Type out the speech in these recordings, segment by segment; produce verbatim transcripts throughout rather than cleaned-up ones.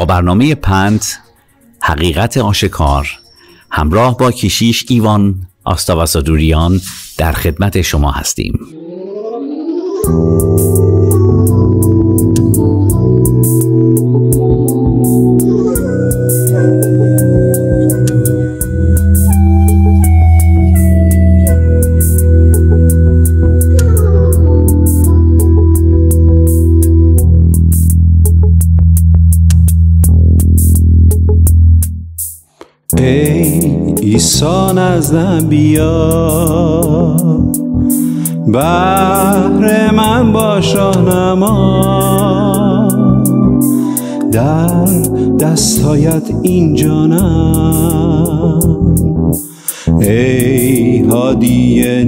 برنامه پند حقیقت آشکار همراه با کشیش ایوان آستاواسادوریان در خدمت شما هستیم. ای عیسی نزدم بیا، بهر من باش راهنما، در دستایت این جانم، ای هادی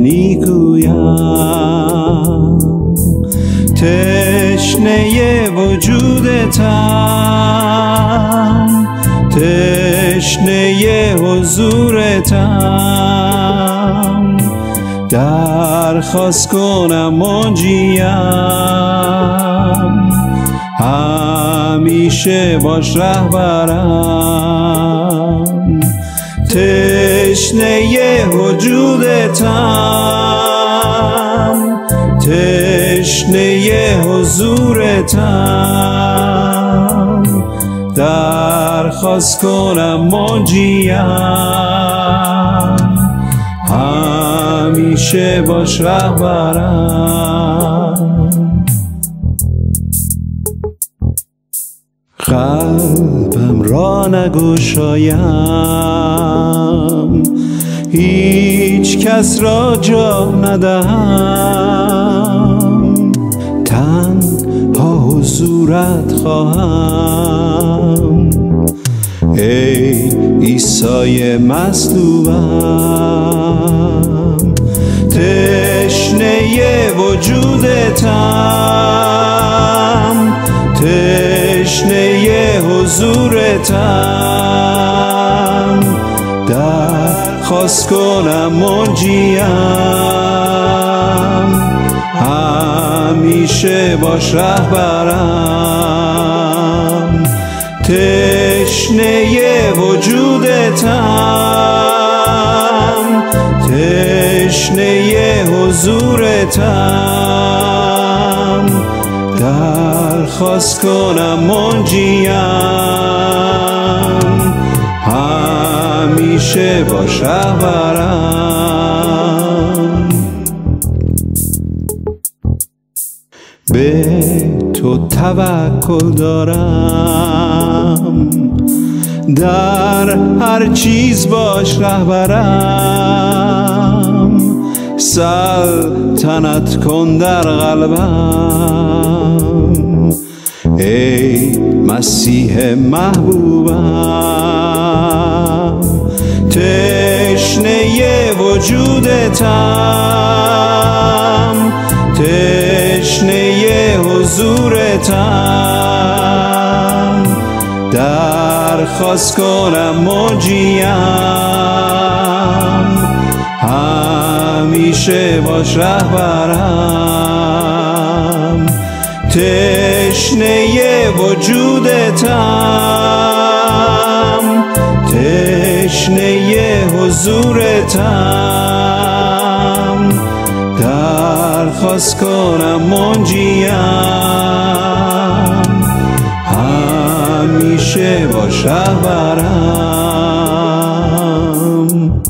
نیکویم، تشنه وجودتم، تشنه حضورتم، درخواست کنم منجیم، همیشه باش رهبرم، تشنه وجودتم، تشنه حضورتم، درخواست کنم منجیم، همیشه باش رهبرم. قلبم را نگشایم، هیچ کس را جا ندهم، تنها حضورت خواهم، ای عیسی مصلوبم، تشنه وجودتم، تشنه حضورتم، درخواست کنم منجیم، همیشه باش رهبرم، تشنه وجودتم، تشنه حضورتم، درخواست کنم منجیم، همیشه باش رهبرم. به تو توکل دارم، در هر چیز باش رهبرم، سلطنت کن در قلبم، ای مسیح محبوبم، تشنه وجودتم، تشنه حضورتم، درخواست کنم منجیم، همیشه باش رهبرم، تشنه وجودتم، تشنه حضورتم، درخواست کنم منجیم، همیشه باش رهبرم.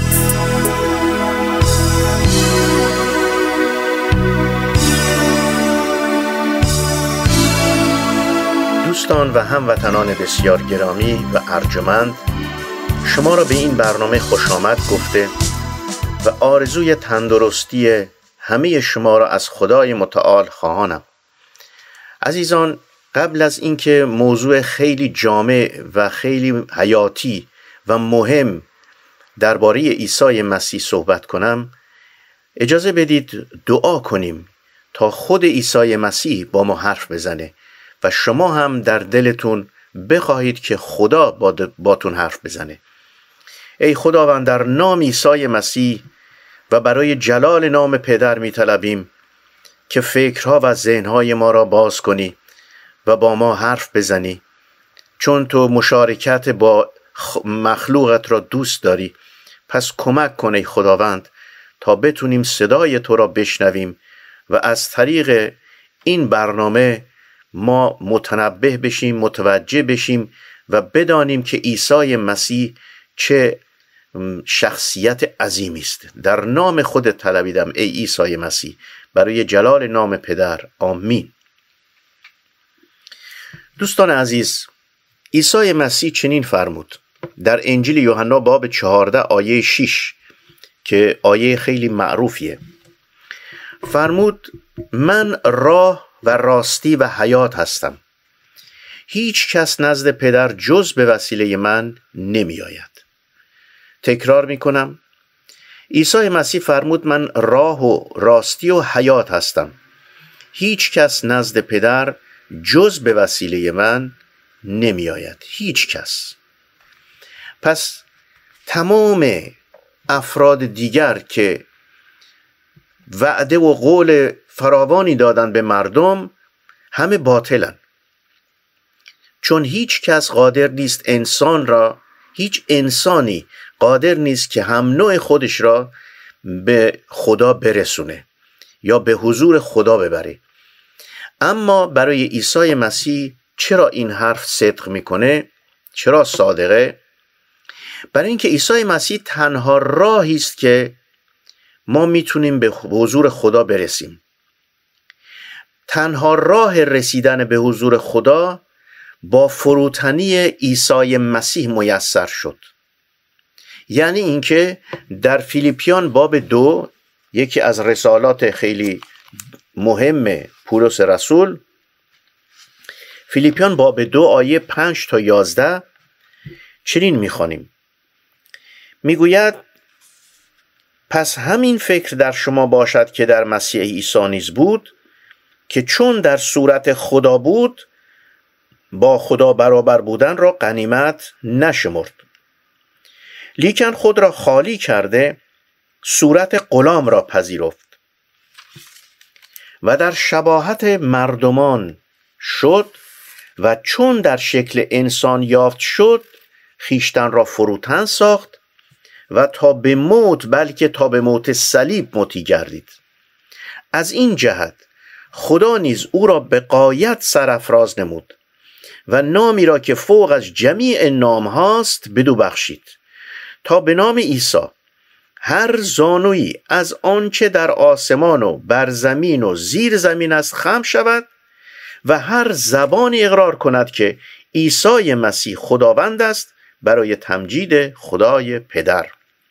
دوستان و هموطنان بسیار گرامی و ارجمند، شما را به این برنامه خوش آمد گفته و آرزوی تندرستی همه شما را از خدای متعال خواهانم. عزیزان، قبل از اینکه موضوع خیلی جامع و خیلی حیاتی و مهم درباره عیسی مسیح صحبت کنم، اجازه بدید دعا کنیم تا خود عیسی مسیح با ما حرف بزنه و شما هم در دلتون بخواهید که خدا باتون حرف بزنه. ای خداوند، در نام عیسی مسیح و برای جلال نام پدر می طلبیم که فکرها و ذهنهای ما را باز کنی و با ما حرف بزنی، چون تو مشارکت با مخلوقت را دوست داری، پس کمک کن ای خداوند تا بتونیم صدای تو را بشنویم و از طریق این برنامه ما متنبه بشیم، متوجه بشیم و بدانیم که عیسی مسیح چه شخصیت عظیمی است. در نام خودت طلبیدم ای عیسی مسیح، برای جلال نام پدر، آمین. دوستان عزیز، عیسی مسیح چنین فرمود در انجیل یوحنا باب چهارده آیه شش که آیه خیلی معروفیه. فرمود من راه و راستی و حیات هستم، هیچ کس نزد پدر جز به وسیله من نمی آید. تکرار می کنم، عیسی مسیح فرمود من راه و راستی و حیات هستم، هیچ کس نزد پدر جز به وسیله من نمی آید. هیچ کس. پس تمام افراد دیگر که وعده و قول فراوانی دادن به مردم همه باطلن، چون هیچ کس قادر نیست انسان را، هیچ انسانی قادر نیست که هم نوع خودش را به خدا برسونه یا به حضور خدا ببره. اما برای عیسی مسیح چرا این حرف صدق میکنه؟ چرا صادقه؟ برای اینکه عیسی مسیح تنها راهی است که ما میتونیم به حضور خدا برسیم. تنها راه رسیدن به حضور خدا با فروتنی عیسی مسیح میسر شد. یعنی اینکه در فیلیپیان باب دو، یکی از رسالات خیلی مهم پولس رسول، فیلیپیان باب دو آیه پنج تا یازده چنین میخوانیم. میگوید پس همین فکر در شما باشد که در مسیح عیسی نیز بود، که چون در صورت خدا بود با خدا برابر بودن را غنیمت نشمرد، لیکن خود را خالی کرده صورت غلام را پذیرفت و در شباهت مردمان شد و چون در شکل انسان یافت شد خیشتن را فروتن ساخت و تا به موت، بلکه تا به موت صلیب مطیع گردید. از این جهت خدا نیز او را به غایت سرافراز نمود و نامی را که فوق از جمیع نام هاست بدو بخشید، تا به نام عیسی هر زانویی از آنچه در آسمان و بر زمین و زیر زمین است خم شود و هر زبانی اقرار کند که عیسی مسیح خداوند است، برای تمجید خدای پدر.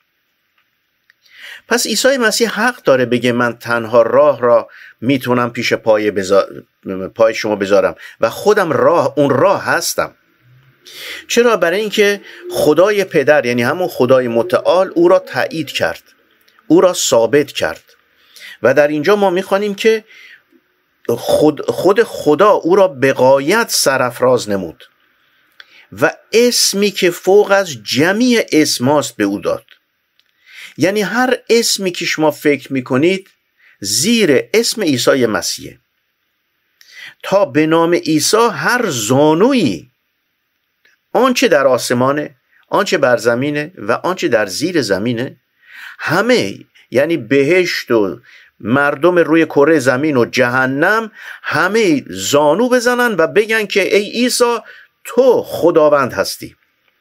پس عیسی مسیح حق داره بگه من تنها راه را میتونم پیش پای, بزا... پای شما بذارم و خودم راه، اون راه هستم. چرا؟ برای اینکه خدای پدر، یعنی همون خدای متعال، او را تایید کرد، او را ثابت کرد. و در اینجا ما میخوانیم که خود, خود خدا او را به غایت سرافراز نمود و اسمی که فوق از جمیع اسماست به او داد. یعنی هر اسمی که شما فکر میکنید زیر اسم عیسی مسیح، تا به نام عیسی هر زانویی، آنچه در آسمانه، آنچه بر زمینه و آنچه در زیر زمینه، همه، یعنی بهشت و مردم روی کره زمین و جهنم، همه زانو بزنن و بگن که ای عیسی تو خداوند هستی.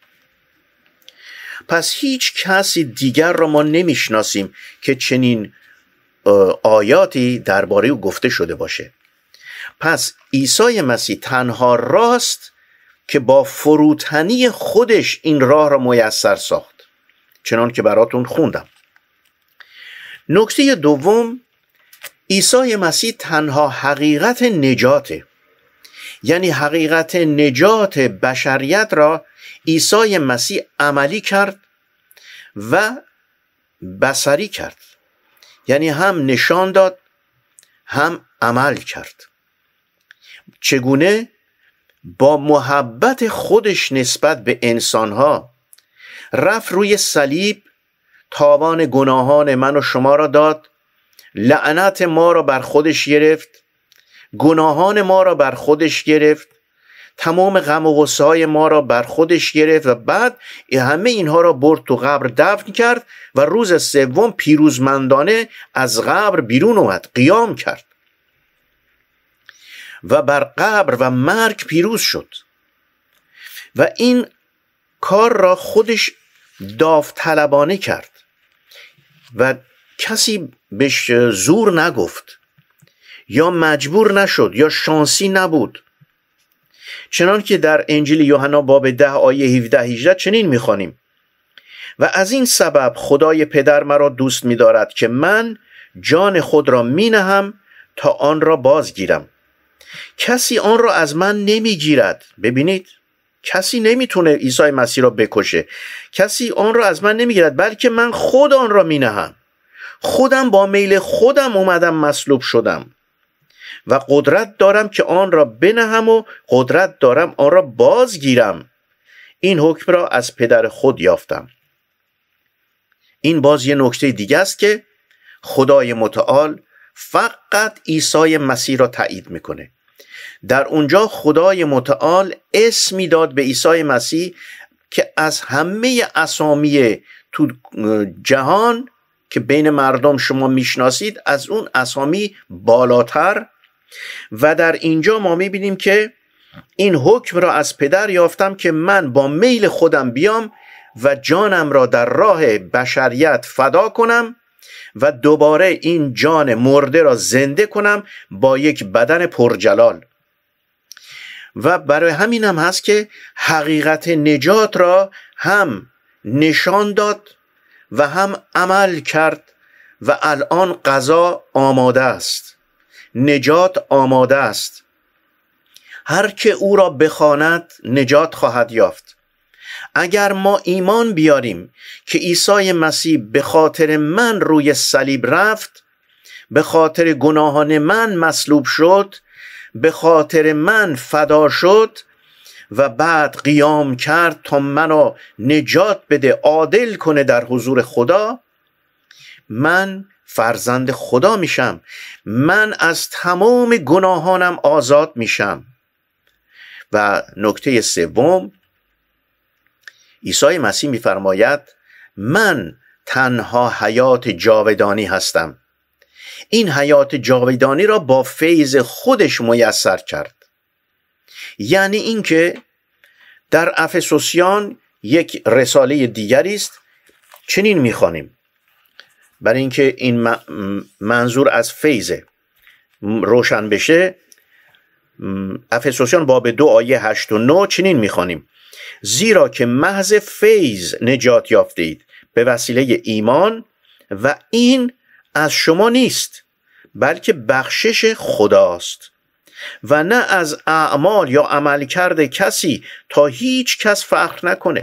پس هیچ کسی دیگر را ما نمیشناسیم که چنین آیاتی درباره او گفته شده باشه. پس عیسی مسیح تنها راست که با فروتنی خودش این راه را میسر ساخت، چنان که براتون خوندم. نکته دوم، عیسی مسیح تنها حقیقت نجاته. یعنی حقیقت نجات بشریت را عیسی مسیح عملی کرد و بصری کرد. یعنی هم نشان داد هم عمل کرد. چگونه؟ با محبت خودش نسبت به انسانها رفت روی صلیب، تاوان گناهان من و شما را داد، لعنت ما را بر خودش گرفت، گناهان ما را بر خودش گرفت، تمام غم و غصه های ما را بر خودش گرفت و بعد همه اینها را برد تو قبر دفن کرد و روز سوم پیروزمندانه از قبر بیرون اومد، قیام کرد و بر قبر و مرگ پیروز شد و این کار را خودش داوطلبانه کرد و کسی بهش زور نگفت یا مجبور نشد یا شانسی نبود. چنان که در انجیل یوحنا باب ده آیه هفده هجده چنین می‌خوانیم: و از این سبب خدای پدر مرا دوست می‌دارد که من جان خود را می‌نهم تا آن را بازگیرم. کسی آن را از من نمی‌گیرد. ببینید، کسی نمیتونه عیسی مسیح را بکشه. کسی آن را از من نمی‌گیرد، بلکه من خود آن را می‌نهم. خودم با میل خودم اومدم مصلوب شدم و قدرت دارم که آن را بنهم و قدرت دارم آن را بازگیرم. این حکم را از پدر خود یافتم. این باز یه نکته دیگه است که خدای متعال فقط عیسی مسیح را تایید میکنه. در اونجا خدای متعال اسمی داد به عیسی مسیح که از همه اسامی تو جهان که بین مردم شما میشناسید از اون اسامی بالاتر، و در اینجا ما میبینیم که این حکم را از پدر یافتم که من با میل خودم بیام و جانم را در راه بشریت فدا کنم و دوباره این جان مرده را زنده کنم با یک بدن پرجلال. و برای همین هم هست که حقیقت نجات را هم نشان داد و هم عمل کرد و الان قضا آماده است، نجات آماده است. هر که او را بخواند نجات خواهد یافت. اگر ما ایمان بیاریم که عیسی مسیح به خاطر من روی صلیب رفت، به خاطر گناهان من مصلوب شد، به خاطر من فدا شد و بعد قیام کرد تا منو نجات بده، عادل کنه در حضور خدا، من فرزند خدا میشم. من از تمام گناهانم آزاد میشم. و نکته سوم، عیسی مسیح میفرماید من تنها حیات جاودانی هستم. این حیات جاودانی را با فیض خودش میسر کرد. یعنی اینکه در افسوسیان یک رساله دیگری است چنین میخوانیم، برای اینکه این منظور از فیض روشن بشه. افسوسیان باب دو آیه هشت و نه چنین میخوانیم: زیرا که محض فیض نجات یافته اید به وسیله ایمان و این از شما نیست بلکه بخشش خداست و نه از اعمال یا عمل کرده کسی تا هیچ کس فخر نکنه.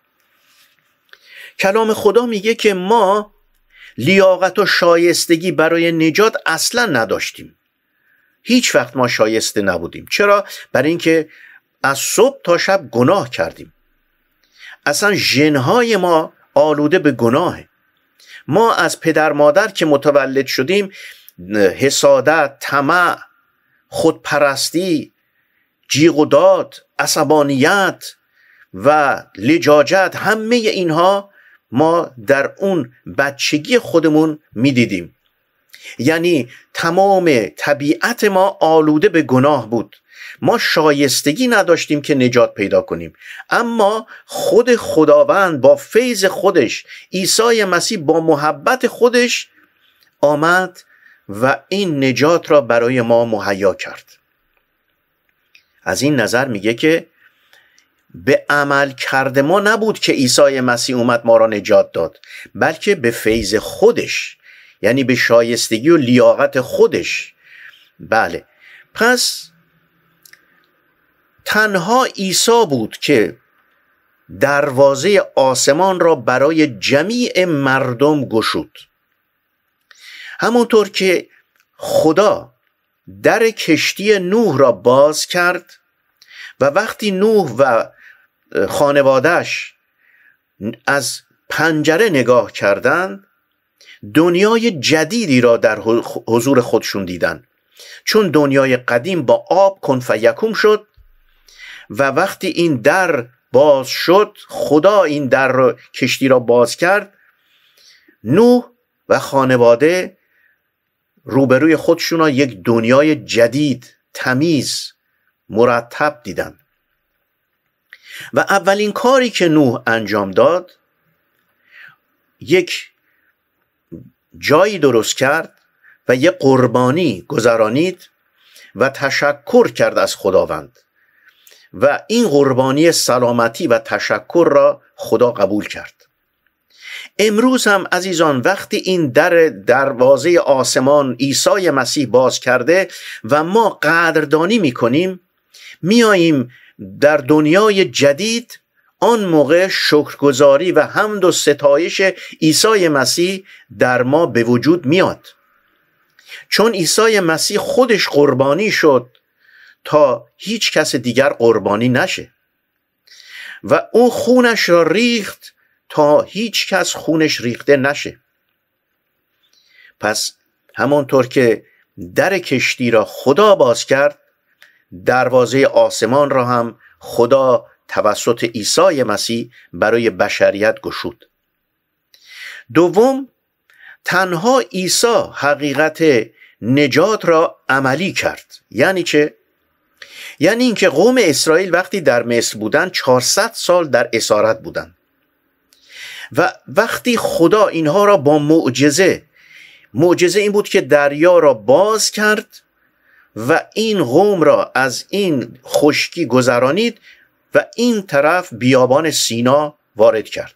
کلام خدا میگه که ما لیاقت و شایستگی برای نجات اصلا نداشتیم. هیچ وقت ما شایسته نبودیم. چرا؟ برای اینکه از صبح تا شب گناه کردیم. اصلا ژن‌های ما آلوده به گناهه. ما از پدر مادر که متولد شدیم حسادت، طمع، خودپرستی، جیغ و داد، عصبانیت و لجاجت، همه اینها ما در اون بچگی خودمون میدیدیم. یعنی تمام طبیعت ما آلوده به گناه بود. ما شایستگی نداشتیم که نجات پیدا کنیم، اما خود خداوند با فیض خودش، عیسی مسیح با محبت خودش آمد و این نجات را برای ما مهیا کرد. از این نظر میگه که به عمل کرد ما نبود که عیسی مسیح اومد ما را نجات داد، بلکه به فیض خودش، یعنی به شایستگی و لیاقت خودش. بله، پس تنها عیسی بود که دروازه آسمان را برای جمیع مردم گشود. همونطور که خدا در کشتی نوح را باز کرد و وقتی نوح و خانواده‌اش از پنجره نگاه کردند، دنیای جدیدی را در حضور خودشون دیدن، چون دنیای قدیم با آب کن فیکون شد و وقتی این در باز شد، خدا این در رو کشتی را باز کرد، نوح و خانواده روبروی خودشون را یک دنیای جدید، تمیز، مرتب دیدن. و اولین کاری که نوح انجام داد، یک جایی درست کرد و یک قربانی گذرانید و تشکر کرد از خداوند و این قربانی سلامتی و تشکر را خدا قبول کرد. امروز هم عزیزان وقتی این در دروازه آسمان عیسی مسیح باز کرده و ما قدردانی میکنیم، میاییم در دنیای جدید، آن موقع شکرگزاری و حمد و ستایش عیسی مسیح در ما به وجود میاد، چون عیسی مسیح خودش قربانی شد تا هیچ کس دیگر قربانی نشه و اون خونش را ریخت تا هیچ کس خونش ریخته نشه. پس همانطور که در کشتی را خدا باز کرد، دروازه آسمان را هم خدا توسط عیسی مسیح برای بشریت گشود. دوم، تنها عیسی حقیقت نجات را عملی کرد. یعنی چه؟ یعنی اینکه قوم اسرائیل وقتی در مصر بودن چهارصد سال در اسارت بودن و وقتی خدا اینها را با معجزه، معجزه این بود که دریا را باز کرد و این قوم را از این خشکی گذرانید و این طرف بیابان سینا وارد کرد.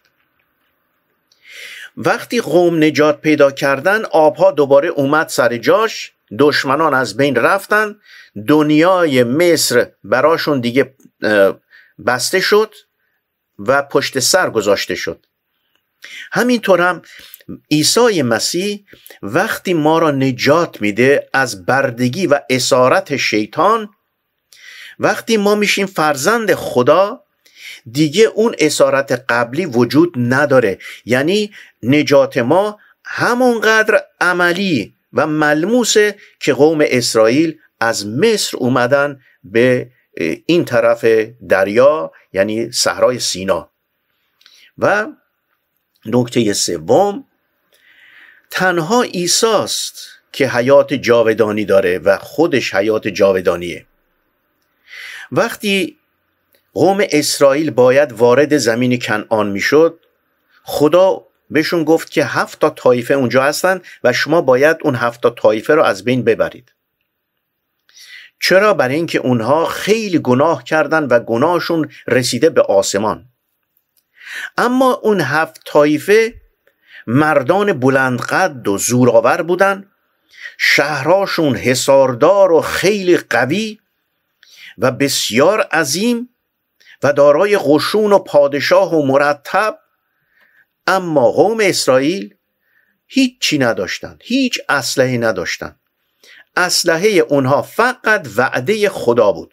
وقتی قوم نجات پیدا کردن، آبها دوباره اومد سر جاش، دشمنان از بین رفتن، دنیای مصر براشون دیگه بسته شد و پشت سر گذاشته شد. همینطور هم عیسی مسیح وقتی ما را نجات میده از بردگی و اسارت شیطان، وقتی ما میشیم فرزند خدا، دیگه اون اسارت قبلی وجود نداره. یعنی نجات ما همونقدر عملی و ملموسه که قوم اسرائیل از مصر اومدن به این طرف دریا، یعنی صحرای سینا. و نکته سوم، تنها عیسی است که حیات جاودانی داره و خودش حیات جاودانیه. وقتی قوم اسرائیل باید وارد زمین کنعان میشد، خدا بهشون گفت که هفت تا طایفه اونجا هستن و شما باید اون هفت تا طایفه رو از بین ببرید. چرا؟ برای اینکه اونها خیلی گناه کردن و گناهشون رسیده به آسمان. اما اون هفت طایفه مردان بلند قد و زورآور بودن، شهرهاشون حصاردار و خیلی قوی و بسیار عظیم و دارای قشون و پادشاه و مرتب. اما قوم اسرائیل هیچی نداشتن، هیچ اسلحه نداشتن. اسلحه اونها فقط وعده خدا بود.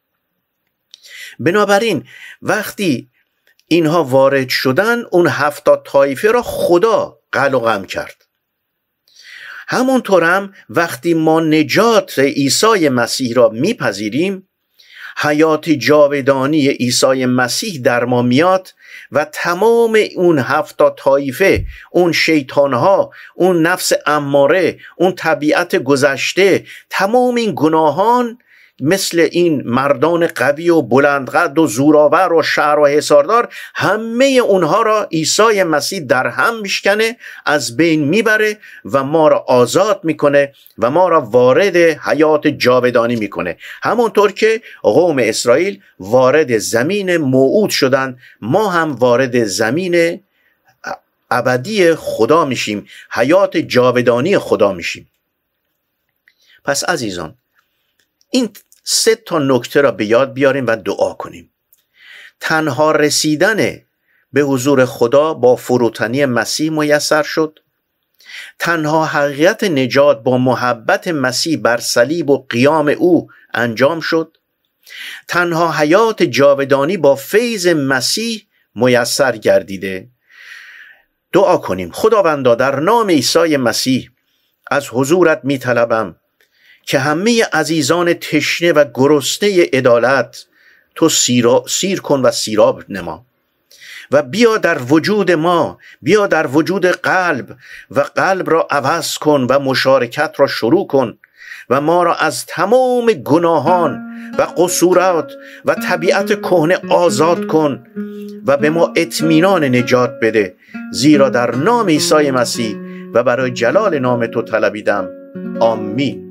بنابراین وقتی اینها وارد شدن، اون هفتاد طایفه را خدا قلقم کرد. همونطور هم وقتی ما نجات عیسی مسیح را میپذیریم، حیات جاودانی عیسی مسیح در ما میاد و تمام اون هفتاد طایفه، اون شیطانها، اون نفس اماره، اون طبیعت گذشته، تمام این گناهان مثل این مردان قوی و بلندقد و زورآور و شهر و حصاردار، همه اونها را عیسی مسیح در هم میشکنه، از بین میبره و ما را آزاد میکنه و ما را وارد حیات جاودانی میکنه. همونطور که قوم اسرائیل وارد زمین موعود شدن، ما هم وارد زمین ابدی خدا میشیم، حیات جاودانی خدا میشیم. پس عزیزان، این سه تا نکته را به یاد بیاریم و دعا کنیم. تنها رسیدن به حضور خدا با فروتنی مسیح میسر شد. تنها حقیقت نجات با محبت مسیح بر صلیب و قیام او انجام شد. تنها حیات جاودانی با فیض مسیح میسر گردیده. دعا کنیم. خداوندا، در نام عیسی مسیح از حضورت میطلبم که همه عزیزان تشنه و گرسنه عدالت تو سیرا سیر کن و سیراب نما و بیا در وجود ما، بیا در وجود قلب و قلب را عوض کن و مشارکت را شروع کن و ما را از تمام گناهان و قصورات و طبیعت کهنه آزاد کن و به ما اطمینان نجات بده، زیرا در نام عیسی مسیح و برای جلال نام تو طلبیدم. آمین.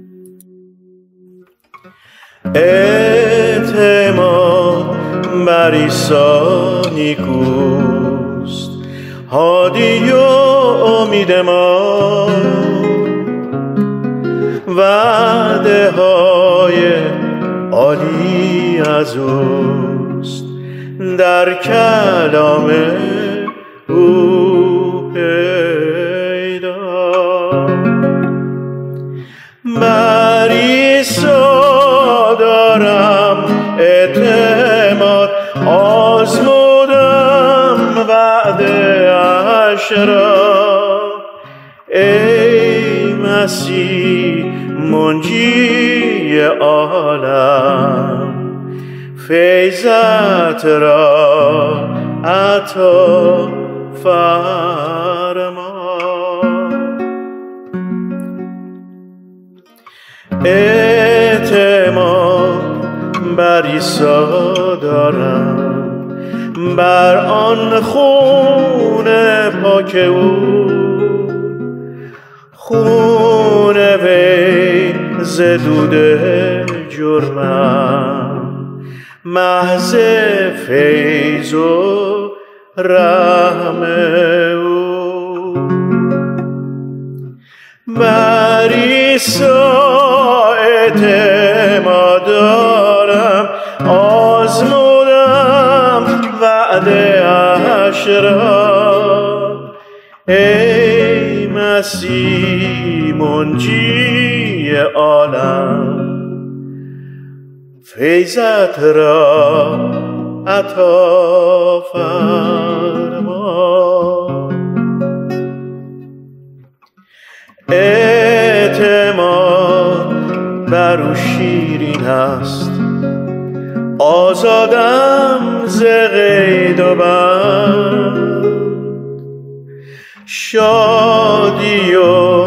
اعتماد بر عیسی نیکوست، هادی و امید ما، وعده های عالی از اوست، در کلام او پیدا. بر عیسی دارم اعتماد، آزمودم وعده اش را، ای مسیح منجی عالم، فیضت را عطا فرما. اعتماد بر عیسی دارم، بر آن خون پاک او، خون وی ز دود جرمم، محض فیض و رحم او. بر عیسی اعتماد دارم، آزمودم وعده اش را، ای مسیح منجی عالم، فیضت را عطا فرما. اعتماد بر او شیرین است، آزادم ز قید و بند، شادی و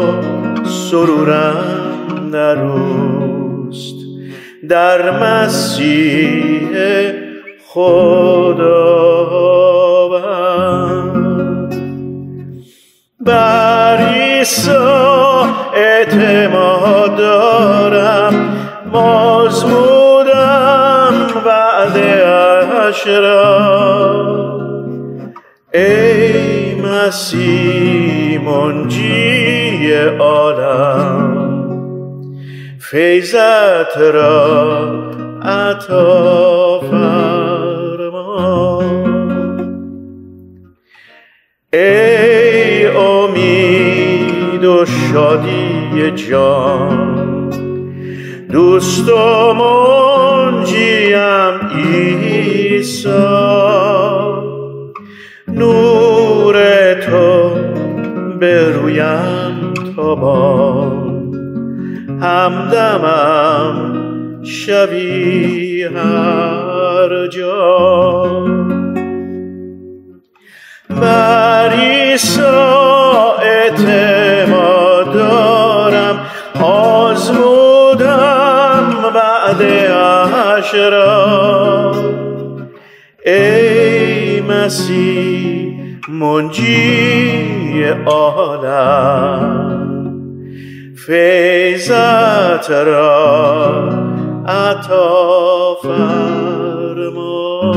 سرورم در اوست، در مسیح خداوند. بر عیسی اعتماد دارم، آزمودم وعده اش را، ای مسیح منجی عالم، فیضت را عطا فرما. ای امید و شادی جان، دوست و منجیم عیسی، نور تو به رویم تابان، همدمم شبی هر جا. بر عیسی اعتماد دارم، آزمودم وعده اش را، ای مسیح منجی عالم، فیضت را عطا فرما.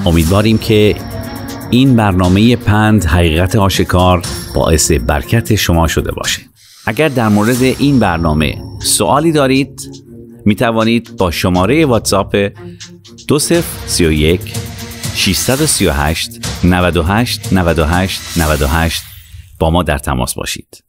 امیدواریم که این برنامه پند حقیقت آشکار باعث برکت شما شده باشه. اگر در مورد این برنامه سوالی دارید می توانید با شماره واتساپ دو صفر سه یک شش سه هشت نه هشت نه هشت نه هشت با ما در تماس باشید.